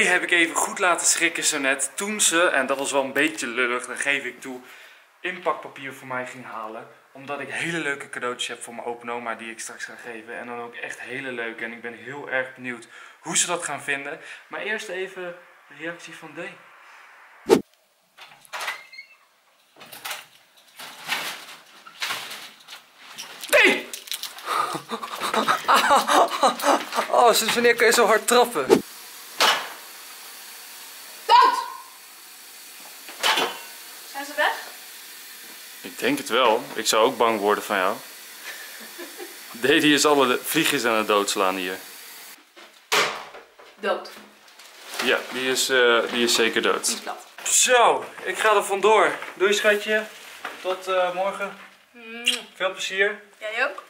heb ik even goed laten schrikken zo net. Toen ze, en dat was wel een beetje lullig, dan geef ik toe, inpakpapier voor mij ging halen. Omdat ik hele leuke cadeautjes heb voor mijn open oma die ik straks ga geven. En dan ook echt hele leuke. En ik ben heel erg benieuwd hoe ze dat gaan vinden. Maar eerst even de reactie van D. D! Oh, sinds wanneer kun je zo hard trappen? Dood! Zijn ze weg? Ik denk het wel. Ik zou ook bang worden van jou. D die is alle vliegjes aan het doodslaan hier. Dood. Ja, die is zeker dood. Die is plat. Zo, ik ga er vandoor. Doei schatje. Tot morgen. Veel plezier. Jij ook?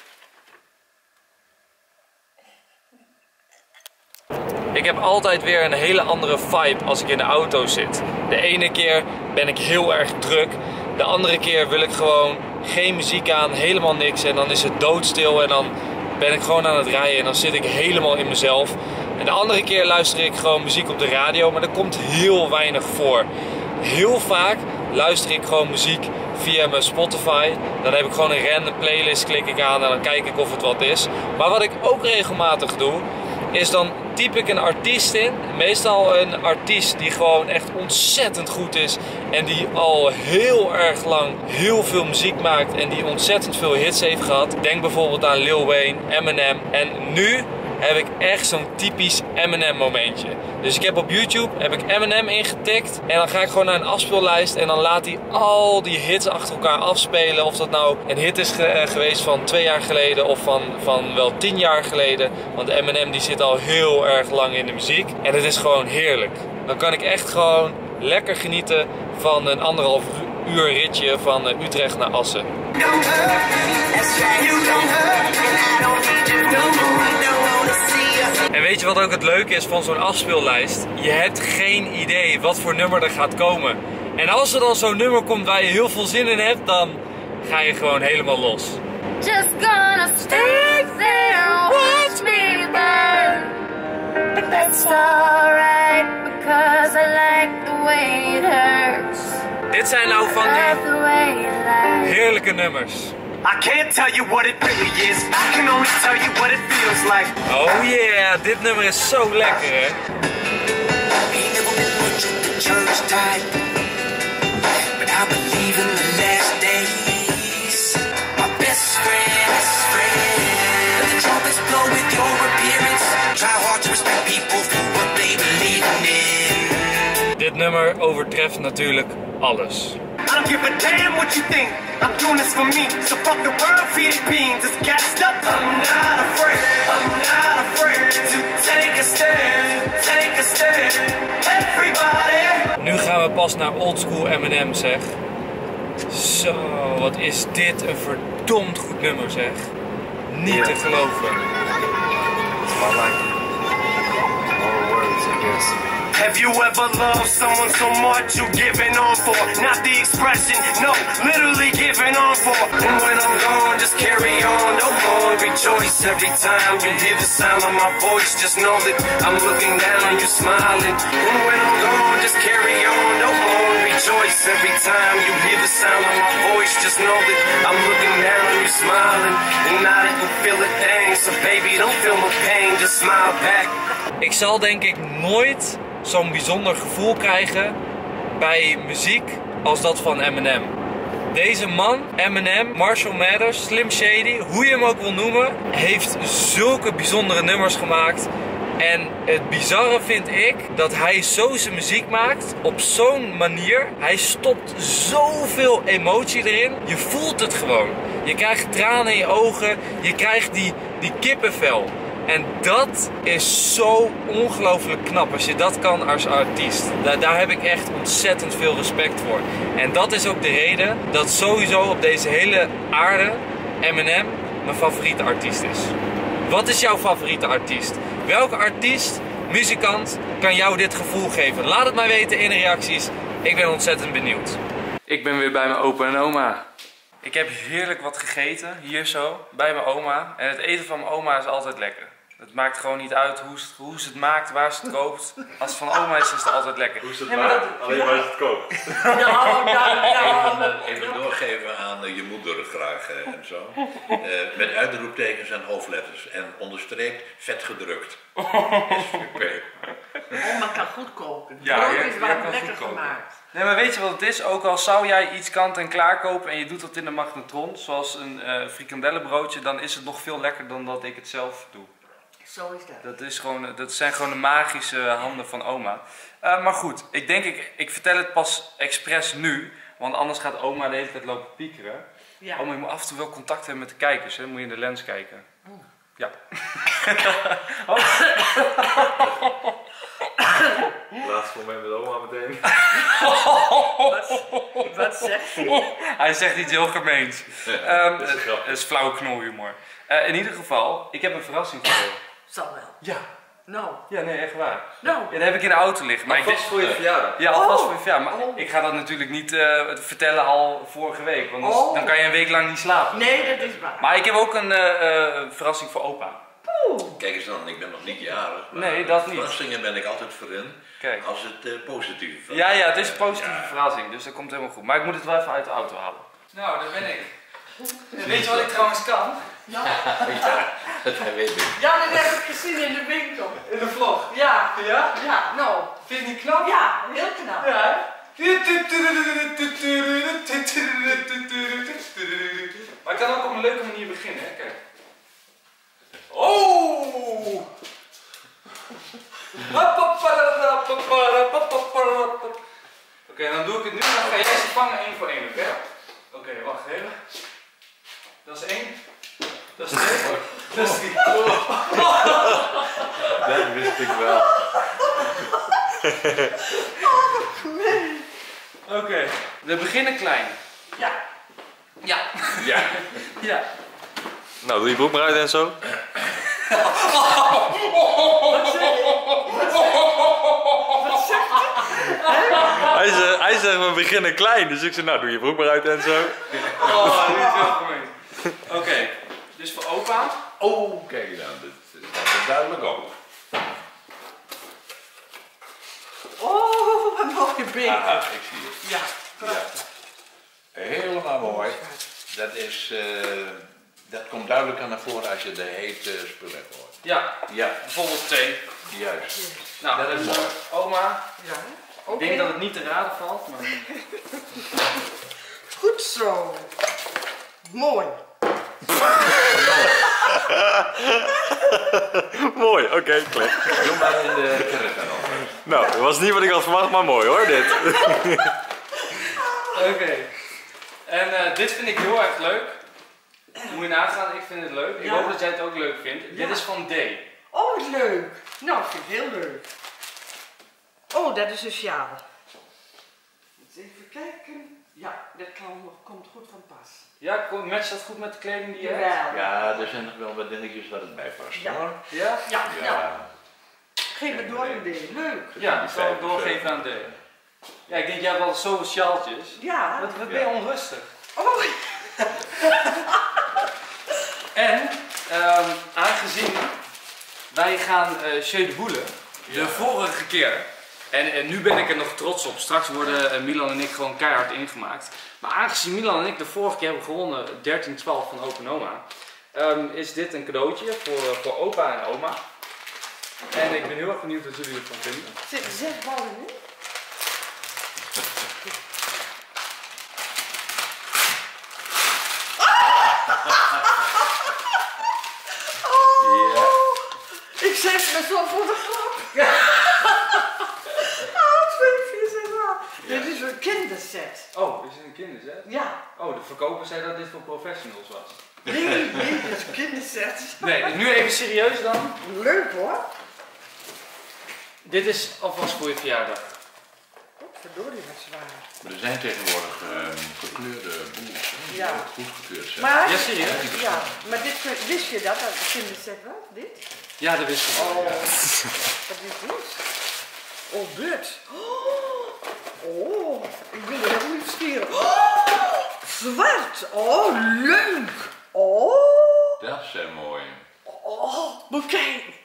Ik heb altijd weer een hele andere vibe als ik in de auto zit. De ene keer ben ik heel erg druk. De andere keer wil ik gewoon geen muziek aan, helemaal niks. En dan is het doodstil en dan ben ik gewoon aan het rijden en dan zit ik helemaal in mezelf. En de andere keer luister ik gewoon muziek op de radio, maar dat komt heel weinig voor. Heel vaak luister ik gewoon muziek via mijn Spotify. Dan heb ik gewoon een random playlist, klik ik aan en dan kijk ik of het wat is. Maar wat ik ook regelmatig doe, is dan typ ik een artiest in. Meestal een artiest die gewoon echt ontzettend goed is. En die al heel erg lang heel veel muziek maakt. En die ontzettend veel hits heeft gehad. Denk bijvoorbeeld aan Lil Wayne, Eminem. En nu heb ik echt zo'n typisch Eminem momentje. Dus ik heb op YouTube Eminem ingetikt. En dan ga ik gewoon naar een afspeellijst. En dan laat hij al die hits achter elkaar afspelen. Of dat nou een hit is geweest van 2 jaar geleden. Of van wel 10 jaar geleden. Want Eminem die zit al heel erg lang in de muziek. En het is gewoon heerlijk. Dan kan ik echt gewoon lekker genieten van een 1,5 uur ritje van Utrecht naar Assen. En weet je wat ook het leuke is van zo'n afspeellijst? Je hebt geen idee wat voor nummer er gaat komen. En als er dan zo'n nummer komt waar je heel veel zin in hebt, dan ga je gewoon helemaal los. Just gonna stay there, watch me burn. But that's alright, because I like the way it hurts. Dit zijn nou van die heerlijke nummers. I can't tell you what it really is. I can only tell you what it feels like. Oh yeah, dit nummer is zo lekker hè. Dit nummer overtreft natuurlijk alles. I don't give a damn what you think. I'm doing this for me. So fuck the world for your beans. It's gassed up. I'm not afraid. I'm not afraid to take a stand. Take a stand. Everybody. Nu gaan we pas naar oldschool Eminem zeg. Zo, wat is dit een verdomd goed nummer zeg. Niet te geloven. I like it. More words, I guess. Have you ever loved someone so much you giving on for? Not the expression, no, literally giving on for. And when I'm gone, just carry on, no more rejoice. Every time you hear the sound of my voice, just know that I'm looking down, you smiling. And when I'm gone, just carry on, no more rejoice. Every time you hear the sound of my voice, just know that I'm looking down, you smiling. And I didn't feel a thing, so baby, don't feel my pain, just smile back. Ik zal denk ik nooit zo'n bijzonder gevoel krijgen bij muziek als dat van Eminem. Deze man, Eminem, Marshall Mathers, Slim Shady, hoe je hem ook wil noemen, heeft zulke bijzondere nummers gemaakt. En het bizarre vind ik dat hij zo zijn muziek maakt op zo'n manier. Hij stopt zoveel emotie erin. Je voelt het gewoon. Je krijgt tranen in je ogen. Je krijgt die kippenvel. En dat is zo ongelooflijk knap als je dat kan als artiest. Daar heb ik echt ontzettend veel respect voor. En dat is ook de reden dat sowieso op deze hele aarde Eminem mijn favoriete artiest is. Wat is jouw favoriete artiest? Welke artiest, muzikant kan jou dit gevoel geven? Laat het mij weten in de reacties. Ik ben ontzettend benieuwd. Ik ben weer bij mijn opa en oma. Ik heb heerlijk wat gegeten, hier zo, bij mijn oma. En het eten van mijn oma is altijd lekker. Het maakt gewoon niet uit hoe ze het maakt, waar ze het koopt. Als het van oma is, is het altijd lekker. Hoe is het maakt? Alleen waar ze het koopt. Even doorgeven aan je moeder graag en zo. Met uitroeptekens en hoofdletters. En onderstreept vet gedrukt. SVP. Oma kan goed koken. Ja, Brood ja, is ja, wel kan lekker goed koken. gemaakt. Nee, maar weet je wat het is? Ook al zou jij iets kant en klaar kopen en je doet dat in de magnetron, zoals een frikandellenbroodje, dan is het nog veel lekkerder dan dat ik het zelf doe. Zo is dat. Dat zijn gewoon de magische handen van oma. Maar goed, ik denk ik vertel het pas expres nu, want anders gaat oma de hele tijd lopen piekeren. Ja. Oma, je moet af en toe wel contact hebben met de kijkers, hè? Moet je in de lens kijken. Oh. Ja. Laatste moment met oma meteen. Wat zegt hij? Hij zegt iets heel gemeens. Dat is een grap. Het is flauwe knolhumor. In ieder geval, ik heb een verrassing voor je. Zal wel. Ja. Nou. Ja, nee, echt waar. Nou. Ja, dat heb ik in de auto liggen. Maar Alvast voor je verjaardag. Ja, alvast voor je verjaardag. Maar ik ga dat natuurlijk niet vertellen al vorige week. Want dan kan je een week lang niet slapen. Nee, dat is waar. Maar ik heb ook een verrassing voor opa. Kijk eens dan, ik ben nog niet jarig. Maar Nee, dat niet. verrassingen ben ik altijd voor in. Kijk. Als het positief is. Ja, het is een positieve verrassing. Dus dat komt helemaal goed. Maar ik moet het wel even uit de auto halen. Nou, daar ben ik. Weet je wat ik trouwens kan? Ja. Ja, dat weet ik. Ja, dat heb ik gezien in de winkel. In de vlog. Ja. Ja? Ja, nou. Vind je het niet knap? Ja, heel knap. Ja. Maar ik kan ook op een leuke manier beginnen, hè? Kijk. Oh! Oké, dan doe ik het nu. Dan ga jij ze vangen 1 voor 1, oké? Oké, wacht even. Dat is 1. Dat is 2. Dat is 3. Dat wist ik wel. Oké, we beginnen klein. Ja. Ja. Ja. Ja. Nou, doe je broek maar uit en zo. Hij zegt we beginnen klein, dus ik zeg nou doe je broek maar uit en zo. Oh, dit is heel gemeen. Oké, dus voor opa. Oh, kijk dan, dat is duidelijk ook. Oh, wat mooie beker. Aha, ik zie het. Ja, prachtig. Helemaal mooi. Dat is, dat komt duidelijk aan naar voren als je de hete spullen hoort. Ja, Ja, bijvoorbeeld thee. juist. Nou, Dat is mooi. Oma, Ja. ik denk dat het niet te raden valt, maar... Goed zo. Mooi. Mooi, oké, klik. Doe maar in de caravan over. Nou, dat was niet wat ik had verwacht, maar mooi hoor dit. Oké. En dit vind ik heel erg leuk. Moet je nagaan, ik vind het leuk. Ik Ja. hoop dat jij het ook leuk vindt. Ja. Dit is van D. Oh, wat leuk. Nou, vind ik heel leuk. Oh, dat is een sjaal. Eens even kijken. Ja, dat komt goed van pas. Ja, matcht dat goed met de kleding die je hebt? Jawel. Ja, er zijn nog wel wat dingetjes waar het bij past Ja. hoor. Ja? Ja, nou, Ja. geef me door een ding. Leuk. Ja, ik zal het doorgeven aan D. Ja, ik denk, jij hebt al zoveel sjaaltjes. Ja. Wat ben je onrustig? Oh, En, aangezien wij gaan Jeu de Boule, de vorige keer, en nu ben ik er nog trots op, straks worden Milan en ik gewoon keihard ingemaakt. Maar aangezien Milan en ik de vorige keer hebben gewonnen, 13-12 van Open Oma, is dit een cadeautje voor opa en oma. En ik ben heel erg benieuwd wat jullie ervan vinden. zitten 6 ballen in? Ja. Ik zet me zo voor de grap. Oh, 2, 4, 6, 8. Dit is een kinderset. Oh, is het een kinderzet? Ja. Oh, de verkoper zei dat dit voor professionals was. Nee, dit is een kinderset. Nee, nu even serieus dan. Leuk hoor. Dit is alvast voor je verjaardag. Verdorie, wat zwaar. Er zijn tegenwoordig gekleurde boels die Ja. ook goedgekeurd zijn. Maar, Ja, serieus? ja, maar dit, wist je dat een kinderset was? Dit? Ja, dat wist ik wel. Oh, Ja. wat is dit? Oh, but. Oh, ik ben er heel nieuwsgierig. Oh, zwart. Oh, leuk. Oh, Dat is mooi. oh, bekijk.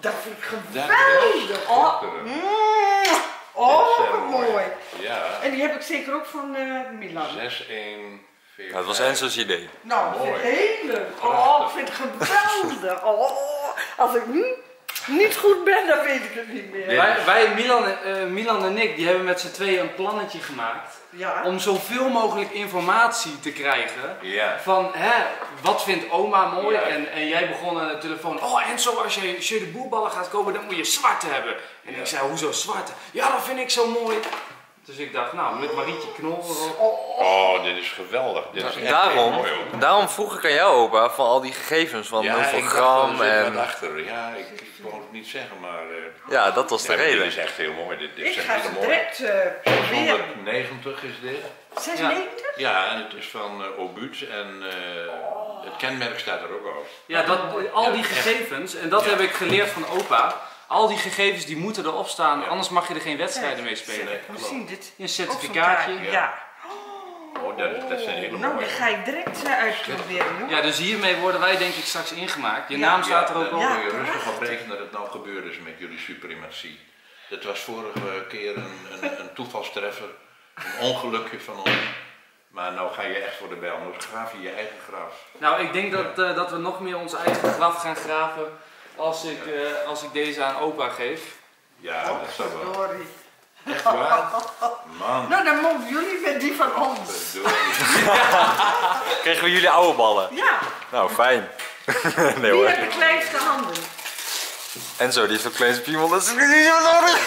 dat vind ik Dat geweldig. is Oh, schitterend. oh Dat is wat mooi. Ja. En die heb ik zeker ook van Milan. 6-1. Ja, het was Enzo's idee. Nou, dat vind ik Mooi. heel leuk. Oh, ik vind het geweldig. Oh, als ik niet goed ben, dan weet ik het niet meer. Wij Milan en ik, die hebben met z'n tweeën een plannetje gemaakt. Ja. Om zoveel mogelijk informatie te krijgen. Ja. Van, wat vindt oma mooi? Ja. En jij begon aan de telefoon. Oh, Enzo, als je de boerballen gaat kopen, dan moet je zwarte hebben. En ik zei, hoezo zwarte? Ja, dat vind ik zo mooi. Dus ik dacht, nou, met Marietje Knol erop. Oh, dit is geweldig. Dit is echt Daarom, heel mooi, hoor. daarom vroeg ik aan jou, opa, van al die gegevens van hoeveel ik gram dacht, er zit en... wat achter. Ja, ik wou het niet zeggen, maar... Ja, dat was de ja, reden. Dit is echt heel mooi. Dit Ik is ga echt ze heel mooi. direct proberen. 190 is dit. 96? Ja, en het is van Obuts en het kenmerk staat er ook op. Ja, al die gegevens, en dat heb ik geleerd van opa. Al die gegevens die moeten erop staan, anders mag je er geen wedstrijden mee spelen. We zien dit. Een Ook certificaatje. zo'n kaart, ja. Oh, dat zijn hele Nou, mooie. dat ga ik direct uitproberen, joh. Ja, dus hiermee worden wij denk ik straks ingemaakt. Je naam staat er ook Dan op. Ja. moet je rustig op rekenen dat het nou gebeurd is met jullie suprematie. Dat was vorige keer een toevalstreffer, een ongelukje van ons. Maar nou ga je echt voor de bijl. Nou graaf je je eigen graf. Nou, ik denk dat we nog meer ons eigen graf gaan graven als ik deze aan opa geef. Ja, dat zou wel. Verdorie. Echt waar? Man. Nou, dan mogen jullie met die van ons. Verdorie. Kregen we jullie oude ballen? Ja, Nou, fijn. Nee wie hoor. heeft de kleinste handen? Enzo, die heeft zo'n klein spiemel, dat is niet zo nodig.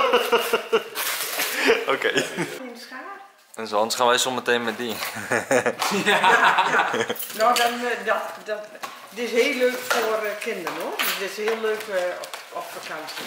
Oké. In de schaar? En zo, anders gaan wij zometeen met die. Nou, dan, dit is heel leuk voor kinderen, hoor. Dit is heel leuk op vakantie.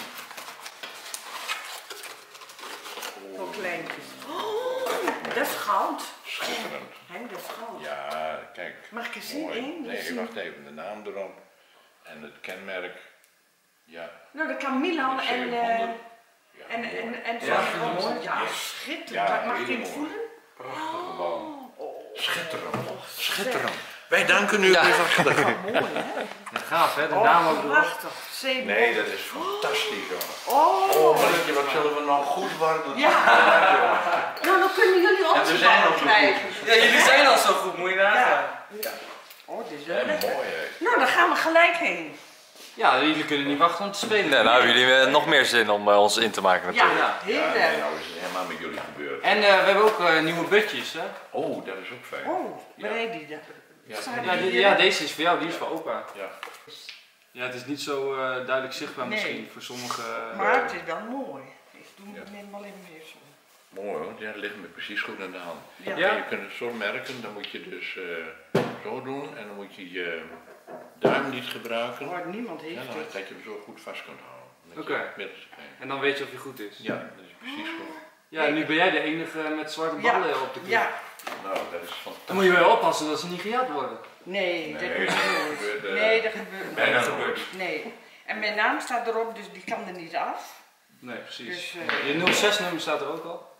Voor kleintjes. Oh, dat is goud. Schitterend. Henk, dat is goud. Ja, kijk. Mag ik eens zien? Mooi. Eén? Nee, Zien? wacht even. De naam erop. En het kenmerk. Ja. Nou, dat kan Milan en... 700. Ja, En mooi. ja, mooi. ja, schitterend. Ja, Mag ik heel hem mooi. voelen? Prachtige bal. Schitterend. Schitterend. Wij danken u. Mooi, hè? Gaaf hè, de naam ook erop. Prachtig. 700. Nee, dat is fantastisch, hoor. Oh, Marietje, wat zullen we nou goed worden? ja. Nou, dan kunnen jullie En we onze zijn ballen ook zo krijgen. goed. Ja, jullie zijn al zo goed, moet je nagaan. Ja. Oh, dit is wel Ja, lekker. mooi, hè. Nou, dan gaan we gelijk heen. Ja, jullie kunnen niet wachten om te spelen. Nee, nou hebben jullie nog meer zin om ons in te maken Ja, natuurlijk. heel Ja, nee, erg. nou is het helemaal met jullie gebeurd. En we hebben ook nieuwe budgetjes hè. Oh, dat is ook fijn. Oh, bereid die daar. Ja, Ja, deze is voor jou, die is voor opa. ja. Ja, het is niet zo duidelijk zichtbaar Nee. misschien voor sommigen. Maar het is wel mooi. Ik doe het neem wel even weer zo. Mooi hoor, ja, dat ligt me precies goed in de hand. Ja. Ja. En je kunt het zo merken, dan moet je dus zo doen en dan moet je je duim niet gebruiken. Maar niemand Ja, heeft dan, het. dat je hem zo goed vast kunt houden. Met Oké. je middelste been. En dan weet je of hij goed is. Ja, dat is precies goed. Ja, nu ben jij de enige met zwarte ballen op de club. Ja. Nou, dat is fantastisch. Dan moet je wel oppassen dat ze niet gejat worden. Nee, dat Nee, doe dat ik gebeurt, nooit. Nee, dat gebeurt bijna niet. nooit. Nee. En mijn naam staat erop, dus die kan er niet af. Nee, precies. Dus, Je 06-nummer staat er ook al.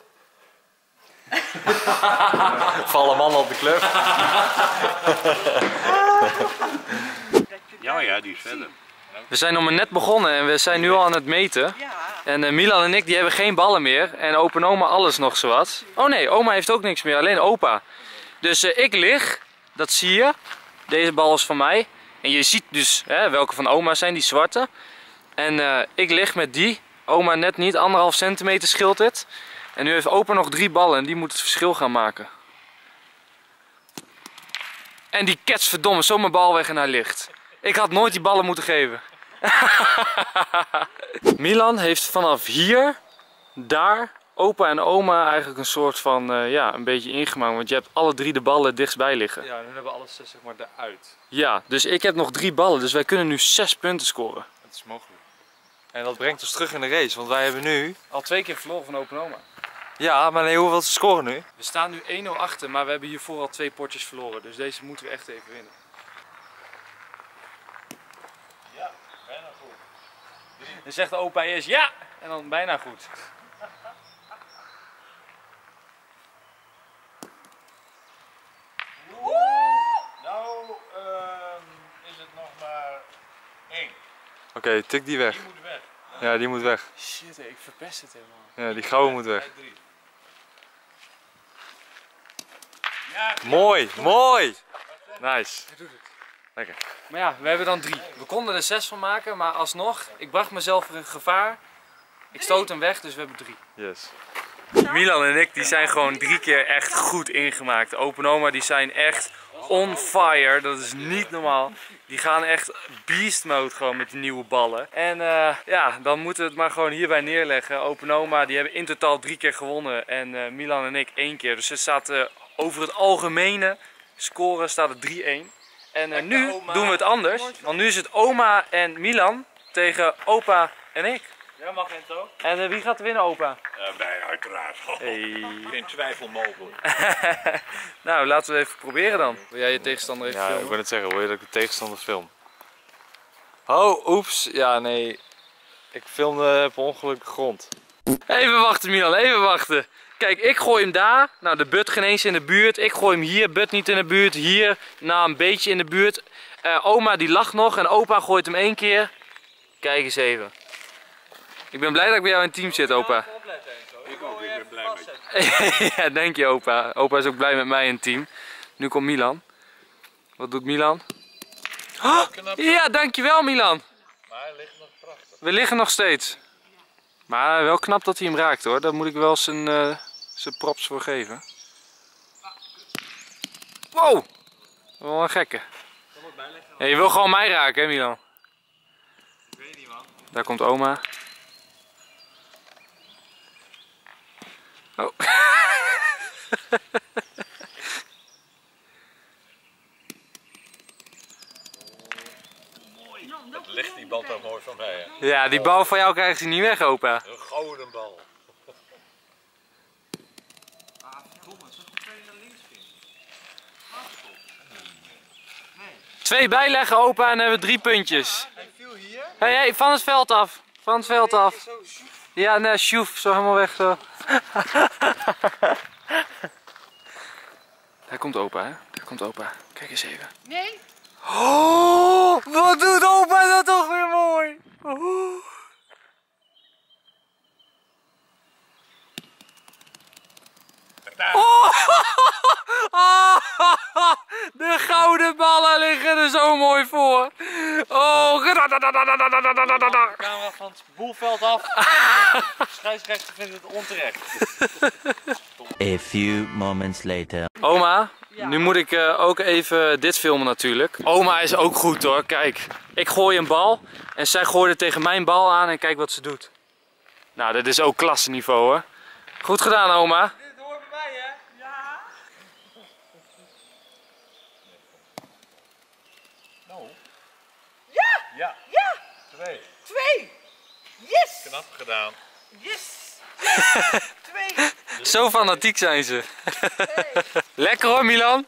Vallen mannen op de club. Ja, die is verder. We zijn nog maar net begonnen en we zijn nu al aan het meten. Ja. En Milan en ik die hebben geen ballen meer. En opa en oma alles nog zowat. Oh nee, oma heeft ook niks meer, alleen opa. Dus ik lig, dat zie je. Deze bal is van mij. En je ziet dus welke van oma zijn, die zwarte. En ik lig met die. Oma net niet, 1,5 centimeter scheelt het. En nu heeft opa nog 3 ballen en die moet het verschil gaan maken. En die ketsverdomme, zo mijn bal weg en hij ligt. Ik had nooit die ballen moeten geven. Milan heeft vanaf hier, daar, opa en oma eigenlijk een soort van, een beetje ingemaakt. Want je hebt alle 3 de ballen dichtstbij liggen. Ja, nu hebben we alles zeg maar eruit. Ja, dus ik heb nog 3 ballen, dus wij kunnen nu 6 punten scoren. Dat is mogelijk. En dat brengt ons terug in de race, want wij hebben nu... Al 2 keer verloren van opa en oma. Ja, maar nee, hoeveel scoren nu? We staan nu 1-0 achter, maar we hebben hiervoor al 2 potjes verloren. Dus deze moeten we echt even winnen. Ja, bijna goed. Dan zegt de opa eerst ja, en dan bijna goed. Nou is het nog maar 1. Oké, tik die weg. Die moet weg. Ja, die moet weg. Shit, ik verpest het helemaal. Ja, die gouden moet weg. 3. Mooi, mooi! Nice. Hij doet het. Lekker. Maar ja, we hebben dan 3. We konden er 6 van maken, maar alsnog, ik bracht mezelf in gevaar. Ik stoot hem weg, dus we hebben 3. Yes. Milan en ik die zijn gewoon 3 keer echt goed ingemaakt. Open Oma die zijn echt on fire, dat is niet normaal. Die gaan echt beast mode gewoon met die nieuwe ballen. En ja, dan moeten we het maar gewoon hierbij neerleggen. Open Oma die hebben in totaal 3 keer gewonnen en Milan en ik 1 keer. Dus het staat over het algemene score staat het 3-1. En nu doen we het anders, want nu is het Oma en Milan tegen Opa en ik. Ja, mag Enzo. En wie gaat er winnen, Opa? Wij uiteraard. Hey. Geen twijfel mogelijk. Nou, laten we even proberen dan. Wil jij je tegenstander even Ja, ik filmen? wil het zeggen. Wil je dat ik de tegenstander film? Oh, oeps. Ja, nee. Ik filmde per ongeluk de grond. Even wachten, Milan, even wachten. Kijk, ik gooi hem daar. Nou, de but geen eens in de buurt. Ik gooi hem hier, but niet in de buurt. Hier, nou, een beetje in de buurt. Oma die lacht nog en opa gooit hem 1 keer. Kijk eens even. Ik ben blij dat ik bij jou in het team zit, opa. Ik ook, ik ben blij met je. Ja, denk je, opa. Opa is ook blij met mij in het team. Nu komt Milan. Wat doet Milan? Oh, ja, dankjewel, Milan. Maar hij ligt nog prachtig. We liggen nog steeds. Maar wel knap dat hij hem raakt, hoor. Daar moet ik wel zijn props voor geven. Wow! Wel een gekke. Ja, je wil gewoon mij raken, hè, Milan? Ik weet niet, man. Daar komt oma. Oh. Wat ligt die bal toch mooi van mij, hè? Ja, die bal van jou krijgt hij niet weg, opa. Een gouden bal. 2 bijleggen, opa, en dan hebben we 3 puntjes. Hij viel hier. Hey, van het veld af. Van het veld af. Ja, nee, sjoef, zo helemaal weg zo. Daar komt opa, hè? Daar komt opa. Kijk eens even. Nee? Oh, wat doet opa dat toch weer mooi. Oh. Oh, de gouden ballen liggen er zo mooi voor. Oh, Camera van het boelveld af. Scheidsrechter vindt het onterecht. A few moments later. Oma, Ja. nu moet ik ook even dit filmen natuurlijk. Oma is ook goed hoor, kijk. Ik gooi een bal en zij gooide tegen mijn bal aan en kijk wat ze doet. Nou, dit is ook klasseniveau hoor. Goed gedaan, oma. Dit hoort bij mij, hè? Ja. Nou. Ja! Ja. Ja! 2. 2! Yes! Knap gedaan. Yes! 2! Zo fanatiek zijn ze. Lekker hoor, Milan.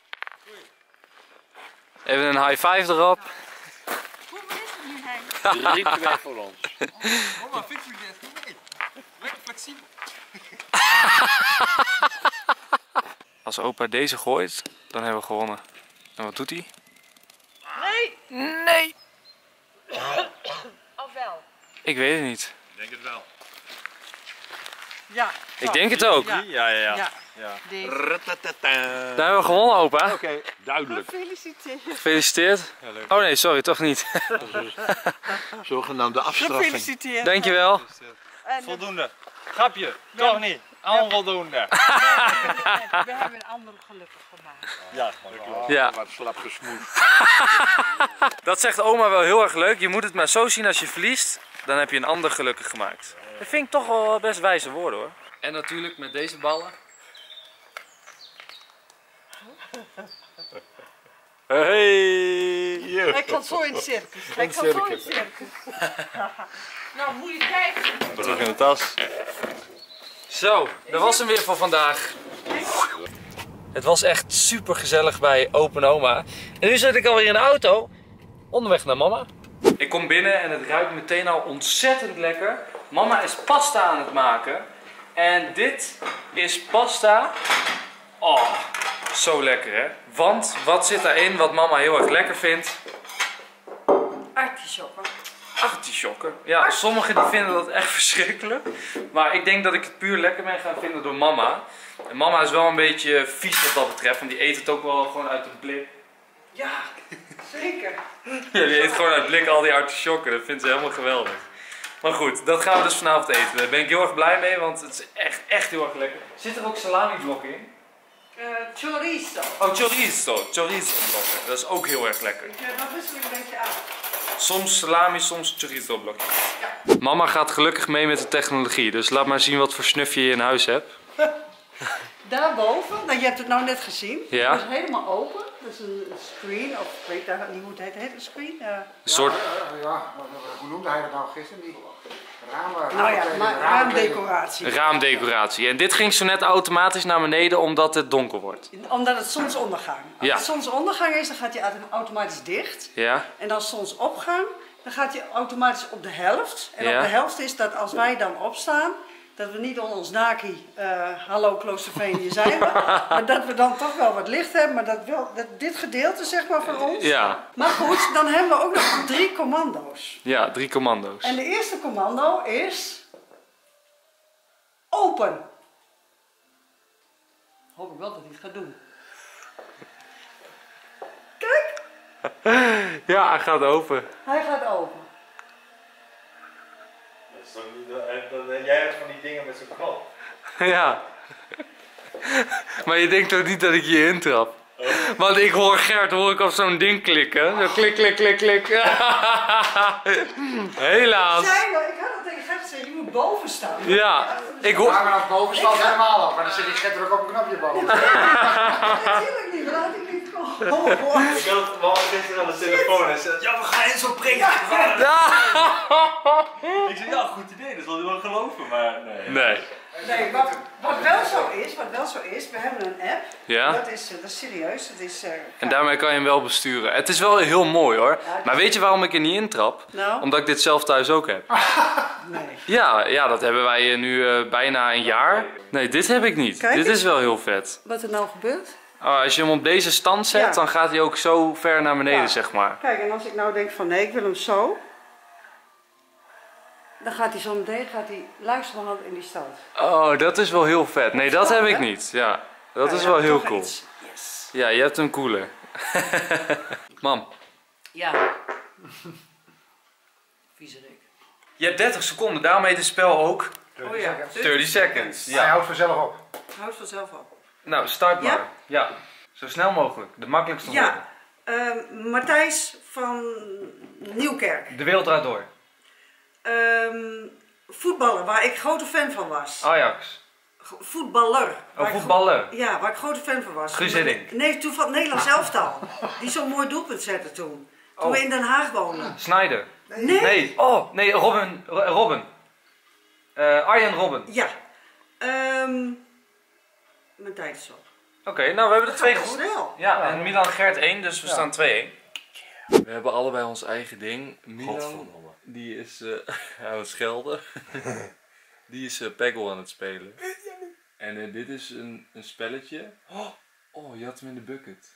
Even een high five erop. Hoeveel is het nu, Henk? 3-2 voor ons. Oma, fix me dit. Nee. Lekker flexibel. Als opa deze gooit, dan hebben we gewonnen. En wat doet hij? Nee! Nee! Of wel? Ik weet het niet. Ik denk het wel. Ja. Ik denk het ook. Ja. Ja. Deze. Daar hebben we gewonnen, opa. Oké, duidelijk. Gefeliciteerd. Gefeliciteerd. Oh nee, sorry, toch niet. Zogenaamde afstraffing. Gefeliciteerd. Dankjewel. En, Voldoende. Grapje. Toch niet. Onvoldoende. we hebben een ander gelukkig gemaakt. Ja, Ja. Wat slap gesmoed. Dat zegt oma wel heel erg leuk. Je moet het maar zo zien als je verliest, dan heb je een ander gelukkig gemaakt. Dat vind ik toch wel best wijze woorden hoor. En natuurlijk met deze ballen. Hey. Hij kan zo in het circus. Hij kan zo in het circus. Nou, moet je kijken. Terug in de tas. Zo, dat was hem weer voor vandaag. Het was echt super gezellig bij Open Oma. En nu zit ik alweer in de auto, onderweg naar mama. Ik kom binnen en het ruikt meteen al ontzettend lekker. Mama is pasta aan het maken. En dit is pasta. Oh, zo lekker hè. Want wat zit daarin wat mama heel erg lekker vindt? Artisjokken. Artisjokken. Ja, sommigen die vinden dat echt verschrikkelijk. Maar ik denk dat ik het puur lekker ben gaan vinden door mama. En mama is wel een beetje vies wat dat betreft, want die eet het ook wel gewoon uit een blik. Ja, zeker. Ja, die eet gewoon uit blik al die artisjokken. Dat vindt ze helemaal geweldig. Maar goed, dat gaan we dus vanavond eten. Daar ben ik heel erg blij mee, want het is echt heel erg lekker. Zit er ook salami-blokken in? Chorizo. Oh, chorizo blokken. Dat is ook heel erg lekker. Dat wissel ik een beetje aan. Soms salami, soms chorizo blokjes. Ja. Mama gaat gelukkig mee met de technologie, dus laat maar zien wat voor snufje je in huis hebt. Daarboven, nou, je hebt het nou net gezien. Ja. Dat is helemaal open. Dat is een screen, of ik weet daar niet hoe het heet. Heet het een screen? Een soort... Hoe noemde hij dat nou gisteren? Die raamdecoratie. Raamdecoratie. En dit ging zo net automatisch naar beneden omdat het donker wordt. Omdat het zonsondergang. Als Ja. het zonsondergang is, dan gaat hij automatisch dicht. Ja. En als zonsopgang, dan gaat hij automatisch op de helft. En Ja. op de helft is dat als wij dan opstaan, dat we niet onder ons naki, hallo Kloosterveen, hier zijn we. Maar dat we dan toch wel wat licht hebben, maar dat dit gedeelte zeg maar van ons. Ja. Maar goed, dan hebben we ook nog 3 commando's. Ja, 3 commando's. En de eerste commando is open. Hoop ik wel dat hij het gaat doen. Kijk, Ja, hij gaat open. hij gaat open. Dat is toch niet... Jij hebt van die dingen met zo'n knop. Ja. Maar je denkt toch niet dat ik je intrap? Want ik hoor Gert op zo'n ding klikken. Zo klik, klik, klik, klik. Helaas. Ik had het tegen Gert gezegd, je moet boven staan. Ja, ik hoor... Maar vanaf boven staat het helemaal op. Maar dan zit die Gert er ook op een knopje boven. Natuurlijk niet, dat had ik niet gehoord. Ik had het wel gisteren aan de telefoon en zei... Ja, we gaan in zo'n prikken. Ik zei, ja, goed idee. Dat zal hij wel geloven, maar nee. Nee. Nee, wat wel zo is, we hebben een app. Ja? Dat is serieus. Dat is, En daarmee kan je hem wel besturen. Het is wel heel mooi hoor. Maar weet je waarom ik er niet intrap? Nou? Omdat ik dit zelf thuis ook heb. Nee. Ja, dat hebben wij nu bijna een jaar. Nee, dit heb ik niet. Kijk Dit eens. is wel heel vet. Wat er nou gebeurt? Als je hem op deze stand zet, Ja. dan gaat hij ook zo ver naar beneden, Ja. zeg maar. Kijk, en als ik nou denk van nee, ik wil hem zo. Dan gaat hij zo meteen langzamerhand in die stand. Oh, dat is wel heel vet. Nee, dat Tof, heb ik hè? niet. Ja, dat Nou is ja, wel heel toch cool. iets. Yes. Ja, je hebt hem cooler. Mam, Ja. Viezerik. je hebt 30 seconden, daarom heet het spel ook Oh ja. 30 seconds. Hij Ja. houdt vanzelf op. Houd vanzelf op. Nou, start maar. Ja? Ja. Zo snel mogelijk. De makkelijkste woorden. Ja. Matthijs van Nieuwkerk. De wereld draait door. Voetballer, waar ik grote fan van was. Ajax. Voetballer. Waar ik voetballer. Ja, waar ik grote fan van was. Guus Hiddink. Nee, toen van het Nederlands elftal. Die zo'n mooi doelpunt zette toen. Toen we in Den Haag woonden. Snyder. Nee. Nee. Oh, nee, Robben. Arjen Robben. Ja. Mijn tijd is op. Oké, nou we hebben er 2 gaat goed. snel. Ja, en Milan Gert 1, dus we staan 2-1. We hebben allebei ons eigen ding. Milan, die is aan het schelden. Die is Peggle aan het spelen. En dit is een spelletje. Oh, je had hem in de bucket.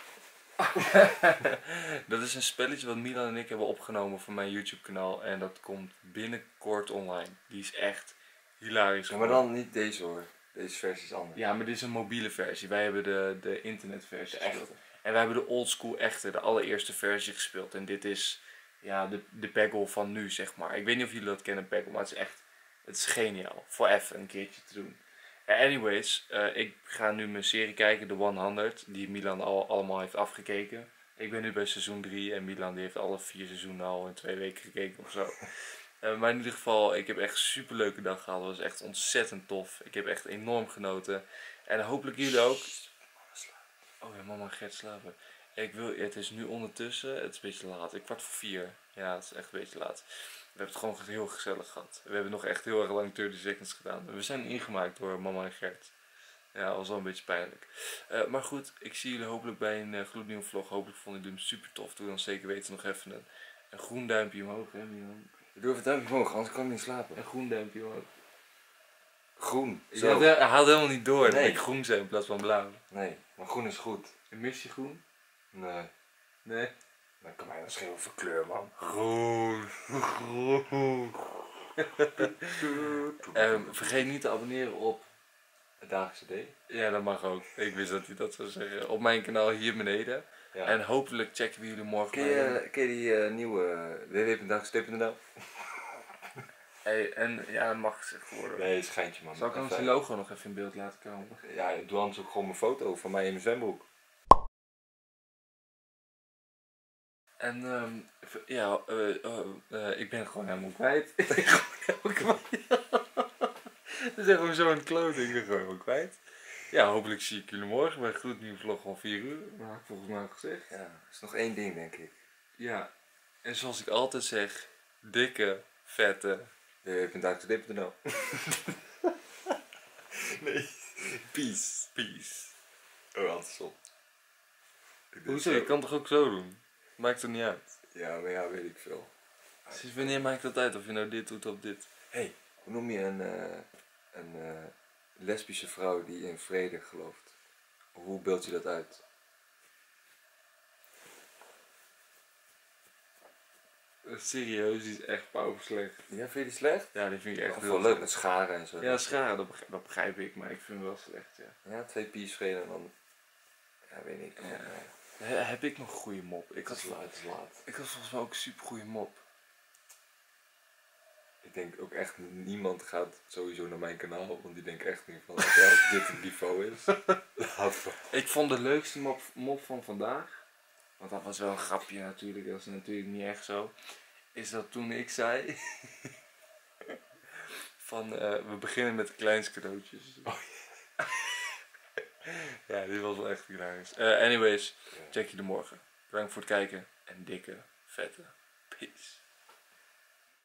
Dat is een spelletje wat Milan en ik hebben opgenomen voor mijn YouTube kanaal. En dat komt binnenkort online. Die is echt hilarisch. Ja, maar dan niet deze hoor. Deze versie is anders. Ja, maar dit is een mobiele versie. Wij hebben de internetversie gespeeld. En wij hebben de oldschool echte, de allereerste versie gespeeld. En dit is ja, de Peggle van nu, zeg maar. Ik weet niet of jullie dat kennen, Peggle, maar het is geniaal. Voor even een keertje te doen. Anyways, ik ga nu mijn serie kijken, The 100, die Milan allemaal heeft afgekeken. Ik ben nu bij seizoen 3 en Milan die heeft alle 4 seizoenen al in 2 weken gekeken of zo. Maar in ieder geval, ik heb echt een super leuke dag gehad. Het was echt ontzettend tof. Ik heb echt enorm genoten. En hopelijk jullie ook. Oh ja, mama en Gert slapen. Het is nu ondertussen, het is een beetje laat. 4:15. Ja, het is echt een beetje laat. We hebben het gewoon heel gezellig gehad. We hebben nog echt heel erg lang 30 seconds gedaan. We zijn ingemaakt door mama en Gert. Ja, dat was wel een beetje pijnlijk. Maar goed, ik zie jullie hopelijk bij een gloednieuwe vlog. Hopelijk vonden jullie hem super tof. Doe dan zeker weten nog even een groen duimpje omhoog, hè Milan? Doe even een duimpje omhoog, anders kan ik niet slapen. Een groen duimpje omhoog. Groen. Zo. Hij had helemaal niet door dat Nee. ik groen zei in plaats van blauw. Nee, maar groen is goed. En mis je groen? Nee. Nee. Dan kan mij dan schelen voor kleur, man. Groen. Vergeet niet te abonneren op Het Dagelijkse D. Ja, dat mag ook. Ik wist dat hij dat zou zeggen. Op mijn kanaal hier beneden. Ja. En hopelijk checken we jullie morgen Ken je die nieuwe www.dagelijkse.nl? Hey, en ja, dat mag gezegd worden. Nee, schijntje man. Zal ik anders die logo nog even in beeld laten komen? Ja, doe anders ook gewoon mijn foto van mij in mijn zwembroek. En ja, ik ben gewoon helemaal kwijt. Dat is echt gewoon zo'n klote, ik ben gewoon helemaal kwijt. Ja, hopelijk zie ik jullie morgen bij een gloednieuwe vlog van 4 uur. Dat heb ik volgens mij al gezegd. Ja, er is nog één ding denk ik. Ja, en zoals ik altijd zeg, dikke, vette... www.dagelijkse.nl. Nee. Peace. Peace. Oh, andersom. Hoezo? Je kan toch ook zo doen? Maakt er niet uit. Ja, maar ja, weet ik veel. Sinds wanneer maakt dat uit of je nou dit doet of dit? Hey, hoe noem je een lesbische vrouw die in vrede gelooft? Hoe beeld je dat uit? Serieus, die is echt pauwslecht. Ja, vind je die slecht? Ja, die vind ik echt Of heel wel leuk slecht. met scharen en zo. Ja, scharen, dat begrijp ik, maar ik vind het wel slecht, ja. Ja, 2 pies vrede en dan... Ja, weet ik. Ja. Heb ik nog een goede mop? Het is laat. Ik had volgens mij ook een super goede mop. Ik denk ook echt, niemand gaat sowieso naar mijn kanaal, want die denkt echt niet van, oké, als dit het niveau is, laten we. Ik vond de leukste mop van vandaag, want dat was wel een grapje natuurlijk, dat is natuurlijk niet echt zo, is dat toen ik zei van we beginnen met de kleinste cadeautjes. Oh, ja, dit was wel echt hilarisch. Anyways, check je de morgen. Bedankt voor het kijken en dikke, vette peace.